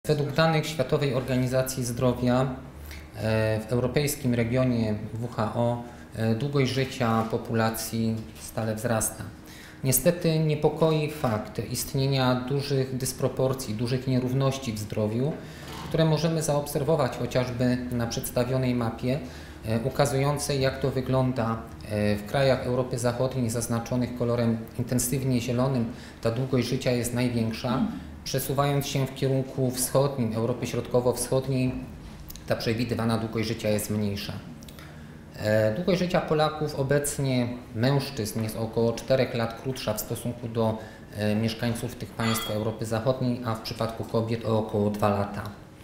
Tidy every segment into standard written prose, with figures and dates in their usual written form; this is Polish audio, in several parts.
Według danych Światowej Organizacji Zdrowia w europejskim regionie WHO długość życia populacji stale wzrasta. Niestety niepokoi fakt istnienia dużych dysproporcji, dużych nierówności w zdrowiu, które możemy zaobserwować chociażby na przedstawionej mapie ukazującej, jak to wygląda w krajach Europy Zachodniej zaznaczonych kolorem intensywnie zielonym. Ta długość życia jest największa. Przesuwając się w kierunku wschodnim, Europy Środkowo-Wschodniej, ta przewidywana długość życia jest mniejsza. Długość życia Polaków obecnie, mężczyzn, jest około 4 lat krótsza w stosunku do mieszkańców tych państw Europy Zachodniej, a w przypadku kobiet o około 2 lata.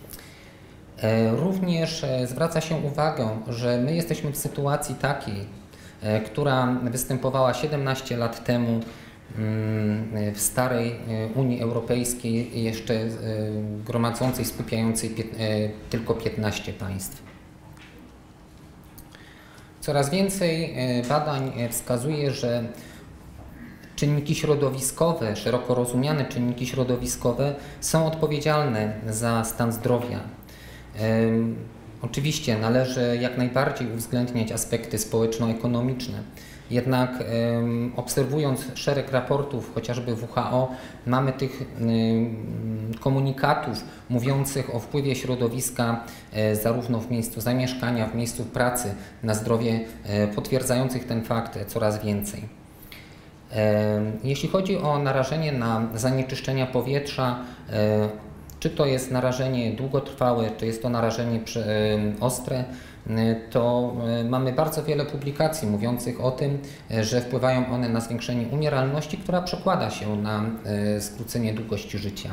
Również zwraca się uwagę, że my jesteśmy w sytuacji takiej, która występowała 17 lat temu w starej Unii Europejskiej, jeszcze gromadzącej, skupiającej tylko 15 państw. Coraz więcej badań wskazuje, że czynniki środowiskowe, szeroko rozumiane czynniki środowiskowe są odpowiedzialne za stan zdrowia. Oczywiście należy jak najbardziej uwzględniać aspekty społeczno-ekonomiczne. Jednak obserwując szereg raportów, chociażby WHO, mamy tych komunikatów mówiących o wpływie środowiska zarówno w miejscu zamieszkania, w miejscu pracy na zdrowie, potwierdzających ten fakt coraz więcej. Jeśli chodzi o narażenie na zanieczyszczenia powietrza, czy to jest narażenie długotrwałe, czy jest to narażenie ostre, to mamy bardzo wiele publikacji mówiących o tym, że wpływają one na zwiększenie umieralności, która przekłada się na skrócenie długości życia.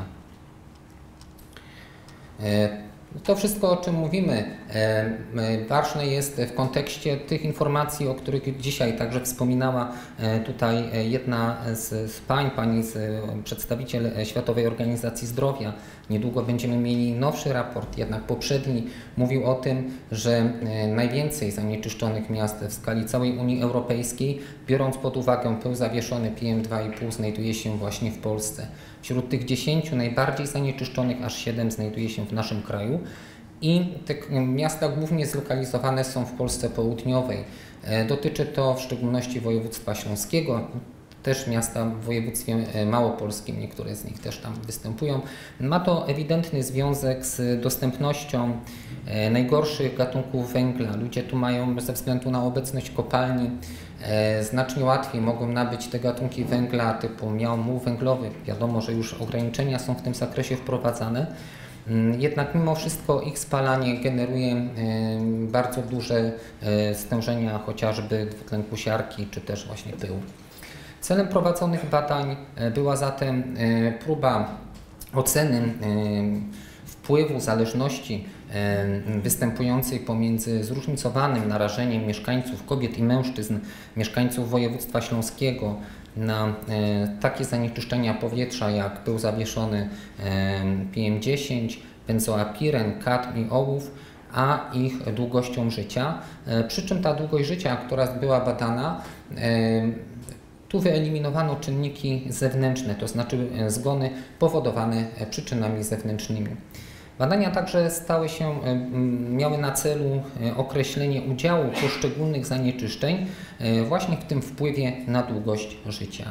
To wszystko, o czym mówimy, ważne jest w kontekście tych informacji, o których dzisiaj także wspominała tutaj jedna z pań, przedstawiciel Światowej Organizacji Zdrowia. Niedługo będziemy mieli nowszy raport, jednak poprzedni mówił o tym, że najwięcej zanieczyszczonych miast w skali całej Unii Europejskiej, biorąc pod uwagę pył zawieszony PM2,5, znajduje się właśnie w Polsce. Wśród tych 10 najbardziej zanieczyszczonych aż 7 znajduje się w naszym kraju i te miasta głównie zlokalizowane są w Polsce południowej. Dotyczy to w szczególności województwa śląskiego, też miasta w województwie małopolskim, niektóre z nich też tam występują. Ma to ewidentny związek z dostępnością najgorszych gatunków węgla. Ludzie tu mają ze względu na obecność kopalni znacznie łatwiej mogą nabyć te gatunki węgla typu muł węglowy. Wiadomo, że już ograniczenia są w tym zakresie wprowadzane. Jednak mimo wszystko ich spalanie generuje bardzo duże stężenia chociażby dwutlenku siarki czy też właśnie pyłu. Celem prowadzonych badań była zatem próba oceny wpływu zależności występującej pomiędzy zróżnicowanym narażeniem mieszkańców, kobiet i mężczyzn, mieszkańców województwa śląskiego na takie zanieczyszczenia powietrza jak pył zawieszony PM10, benzoapiren, kadm i ołów, a ich długością życia. Przy czym ta długość życia, która była badana, tu wyeliminowano czynniki zewnętrzne, to znaczy zgony powodowane przyczynami zewnętrznymi. Badania także miały na celu określenie udziału poszczególnych zanieczyszczeń właśnie w tym wpływie na długość życia.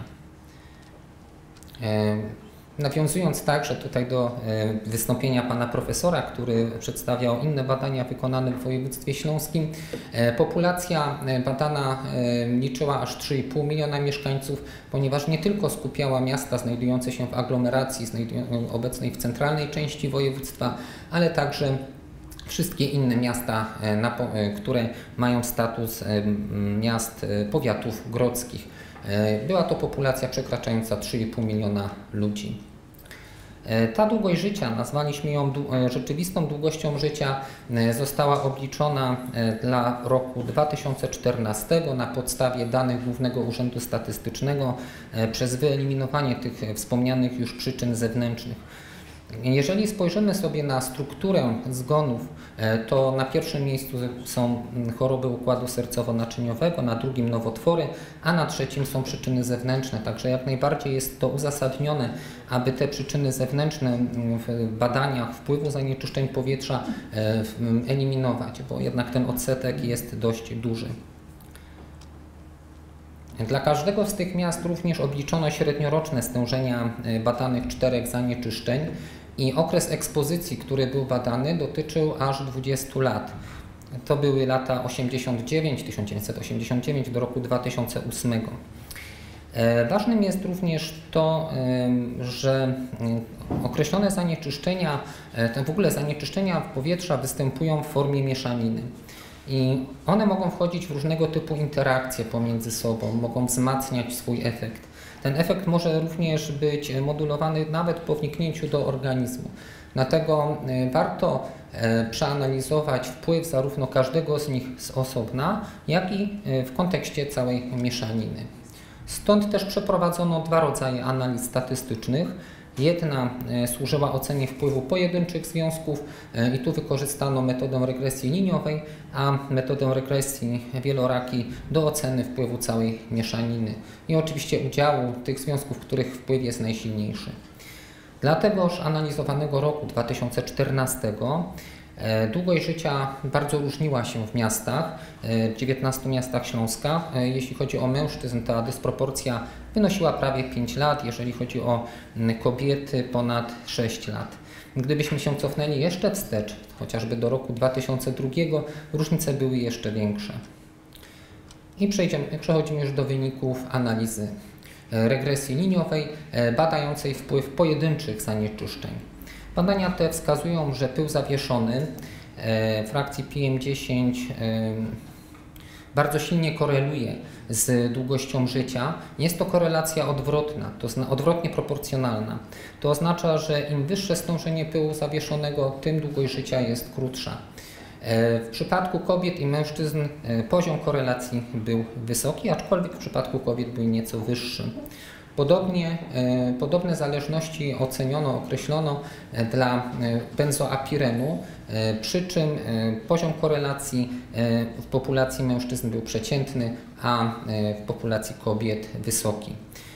Nawiązując także tutaj do wystąpienia pana profesora, który przedstawiał inne badania wykonane w województwie śląskim, populacja badana liczyła aż 3,5 miliona mieszkańców, ponieważ nie tylko skupiała miasta znajdujące się w aglomeracji obecnej w centralnej części województwa, ale także wszystkie inne miasta, które mają status miast powiatów grodzkich. Była to populacja przekraczająca 3,5 miliona ludzi. Ta długość życia, nazwaliśmy ją rzeczywistą długością życia, została obliczona dla roku 2014 na podstawie danych Głównego Urzędu Statystycznego przez wyeliminowanie tych wspomnianych już przyczyn zewnętrznych. Jeżeli spojrzymy sobie na strukturę zgonów, to na pierwszym miejscu są choroby układu sercowo-naczyniowego, na drugim nowotwory, a na trzecim są przyczyny zewnętrzne. Także jak najbardziej jest to uzasadnione, aby te przyczyny zewnętrzne w badaniach wpływu zanieczyszczeń powietrza eliminować, bo jednak ten odsetek jest dość duży. Dla każdego z tych miast również obliczono średnioroczne stężenia badanych 4 zanieczyszczeń i okres ekspozycji, który był badany, dotyczył aż 20 lat. To były lata 1989 do roku 2008. Ważnym jest również to, że określone zanieczyszczenia, w ogóle zanieczyszczenia powietrza występują w formie mieszaniny. I one mogą wchodzić w różnego typu interakcje pomiędzy sobą, mogą wzmacniać swój efekt. Ten efekt może również być modulowany nawet po wniknięciu do organizmu. Dlatego warto przeanalizować wpływ zarówno każdego z nich z osobna, jak i w kontekście całej mieszaniny. Stąd też przeprowadzono 2 rodzaje analiz statystycznych. Jedna służyła ocenie wpływu pojedynczych związków i tu wykorzystano metodę regresji liniowej, a metodę regresji wielorakiej do oceny wpływu całej mieszaniny i oczywiście udziału tych związków, których wpływ jest najsilniejszy. Dla tegoż analizowanego roku 2014 długość życia bardzo różniła się w miastach, w 19 miastach Śląska. Jeśli chodzi o mężczyzn, ta dysproporcja wynosiła prawie 5 lat, jeżeli chodzi o kobiety ponad 6 lat. Gdybyśmy się cofnęli jeszcze wstecz, chociażby do roku 2002, różnice były jeszcze większe. I przechodzimy już do wyników analizy regresji liniowej badającej wpływ pojedynczych zanieczyszczeń. Badania te wskazują, że pył zawieszony frakcji PM10 bardzo silnie koreluje z długością życia. Jest to korelacja odwrotna, odwrotnie proporcjonalna. To oznacza, że im wyższe stężenie pyłu zawieszonego, tym długość życia jest krótsza. W przypadku kobiet i mężczyzn poziom korelacji był wysoki, aczkolwiek w przypadku kobiet był nieco wyższy. Podobne zależności określono dla benzoapirenu, przy czym poziom korelacji w populacji mężczyzn był przeciętny, a w populacji kobiet wysoki.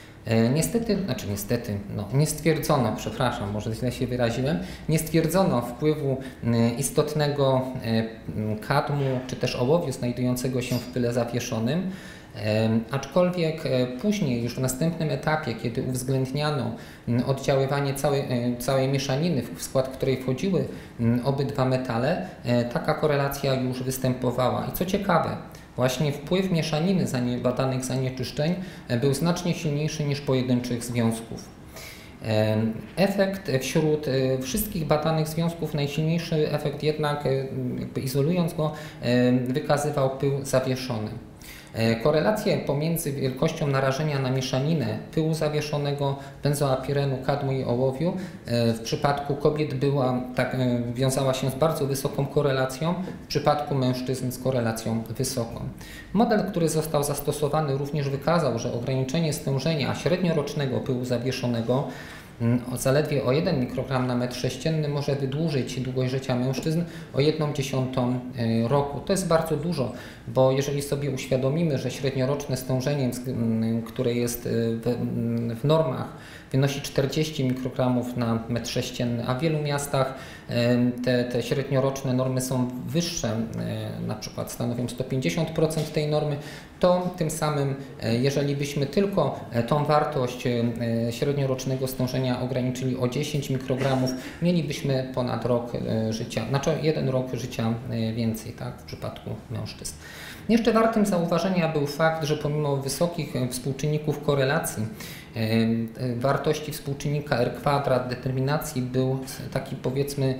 Nie stwierdzono, przepraszam, może źle się wyraziłem, nie stwierdzono wpływu istotnego kadmu czy też ołowiu znajdującego się w pyle zawieszonym. Aczkolwiek później, już w następnym etapie, kiedy uwzględniano oddziaływanie całej mieszaniny, w skład której wchodziły obydwa metale, taka korelacja już występowała. I co ciekawe, właśnie wpływ mieszaniny badanych zanieczyszczeń był znacznie silniejszy niż pojedynczych związków. Efekt wśród wszystkich badanych związków, najsilniejszy efekt jednak, izolując go, wykazywał pył zawieszony. Korelacje pomiędzy wielkością narażenia na mieszaninę pyłu zawieszonego, benzoapirenu, kadmu i ołowiu w przypadku kobiet wiązała się z bardzo wysoką korelacją, w przypadku mężczyzn z korelacją wysoką. Model, który został zastosowany, również wykazał, że ograniczenie stężenia średniorocznego pyłu zawieszonego zaledwie o 1 mikrogram na metr sześcienny może wydłużyć długość życia mężczyzn o 1/10 roku. To jest bardzo dużo, bo jeżeli sobie uświadomimy, że średnioroczne stężenie, które jest w normach, wynosi 40 mikrogramów na metr sześcienny, a w wielu miastach te średnioroczne normy są wyższe, na przykład stanowią 150% tej normy, to tym samym, jeżeli byśmy tylko tą wartość średniorocznego stężenia ograniczyli o 10 mikrogramów, mielibyśmy ponad rok życia, znaczy 1 rok życia więcej, tak, w przypadku mężczyzn. Jeszcze wartym zauważenia był fakt, że pomimo wysokich współczynników korelacji, wartości współczynnika R² determinacji był taki, powiedzmy,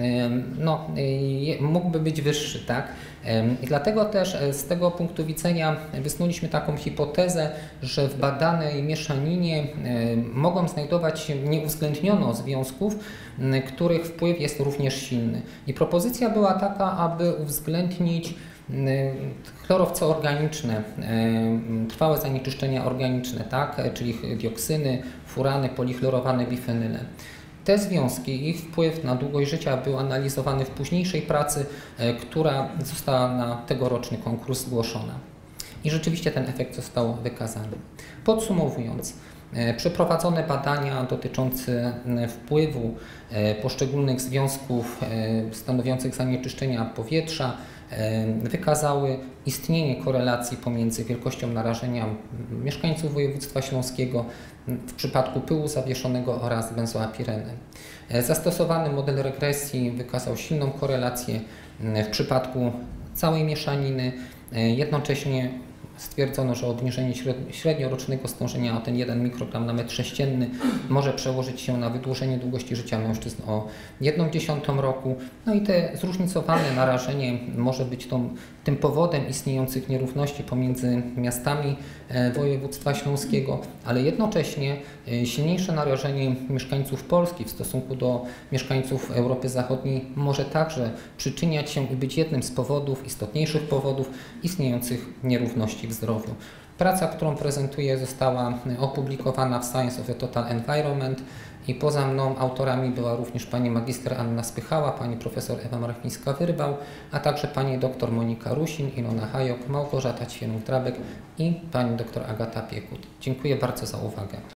mógłby być wyższy, tak? I dlatego też z tego punktu widzenia wysnuliśmy taką hipotezę, że w badanej mieszaninie mogą znajdować się, nie uwzględniono związków, których wpływ jest również silny. I propozycja była taka, aby uwzględnić chlorowce organiczne, trwałe zanieczyszczenia organiczne, tak? Czyli dioksyny, furany, polichlorowane bifenyle. Te związki i ich wpływ na długość życia był analizowany w późniejszej pracy, która została na tegoroczny konkurs zgłoszona. I rzeczywiście ten efekt został wykazany. Podsumowując, przeprowadzone badania dotyczące wpływu poszczególnych związków stanowiących zanieczyszczenia powietrza wykazały istnienie korelacji pomiędzy wielkością narażenia mieszkańców województwa śląskiego w przypadku pyłu zawieszonego oraz benzoapireny. Zastosowany model regresji wykazał silną korelację w przypadku całej mieszaniny. Jednocześnie stwierdzono, że obniżenie średniorocznego stężenia o ten 1 mikrogram na metr sześcienny może przełożyć się na wydłużenie długości życia mężczyzn o 1/10 roku. No i te zróżnicowane narażenie może być tym powodem istniejących nierówności pomiędzy miastami województwa śląskiego, ale jednocześnie silniejsze narażenie mieszkańców Polski w stosunku do mieszkańców Europy Zachodniej może także przyczyniać się i być jednym z powodów, istotniejszych powodów istniejących nierówności w zdrowiu. Praca, którą prezentuję, została opublikowana w Science of the Total Environment i poza mną autorami była również pani magister Anna Spychała, pani profesor Ewa Marchińska-Wyrbał, a także pani dr Monika Rusin, Ilona Hajok, Małgorzata Ćwienów-Drabek i pani dr Agata Piekut. Dziękuję bardzo za uwagę.